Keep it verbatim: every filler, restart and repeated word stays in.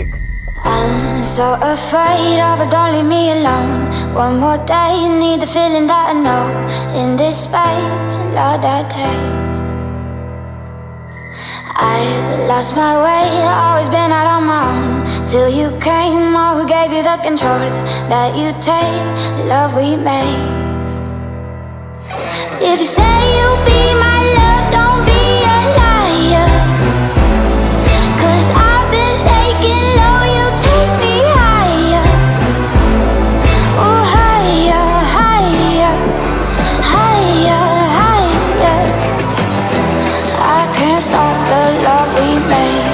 I'm so afraid of it, don't leave me alone. One more day, need the feeling that I know. In this space, a lot that takes. I lost my way, always been out on my own. Till you came, oh, who gave you the control that you take, the love we made. If you say you'll be my love, don't be a liar. Cause I've been taking low, you take me higher. Oh, higher, higher, higher, higher. I can't stop the love we made.